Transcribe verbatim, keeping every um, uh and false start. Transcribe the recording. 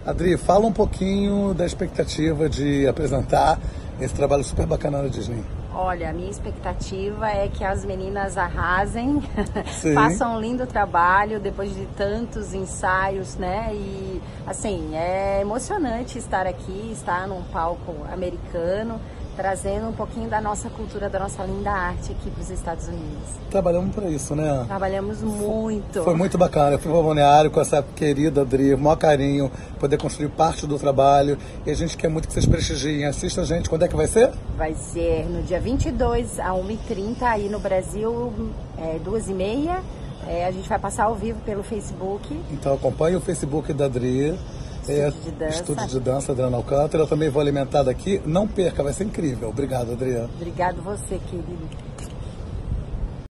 Adri, fala um pouquinho da expectativa de apresentar esse trabalho super bacana na Disney. Olha, a minha expectativa é que as meninas arrasem, façam um lindo trabalho depois de tantos ensaios, né? E, assim, é emocionante estar aqui, estar num palco americano, trazendo um pouquinho da nossa cultura, da nossa linda arte aqui para os Estados Unidos. Trabalhamos para isso, né? Trabalhamos muito. Foi muito bacana. Eu fui para o Balneário com essa querida Adri, o maior carinho, poder construir parte do trabalho. E a gente quer muito que vocês prestigiem. Assista a gente. Quando é que vai ser? Vai ser no dia vinte e dois, a uma e trinta, aí no Brasil, é, duas e meia. É, a gente vai passar ao vivo pelo Facebook. Então acompanhe o Facebook da Adri. É, Estúdio de Dança. Estúdio de Dança, Adriana Alcântara. Eu também vou alimentar daqui. Não perca, vai ser incrível. Obrigado, Adriana. Obrigado você, querido.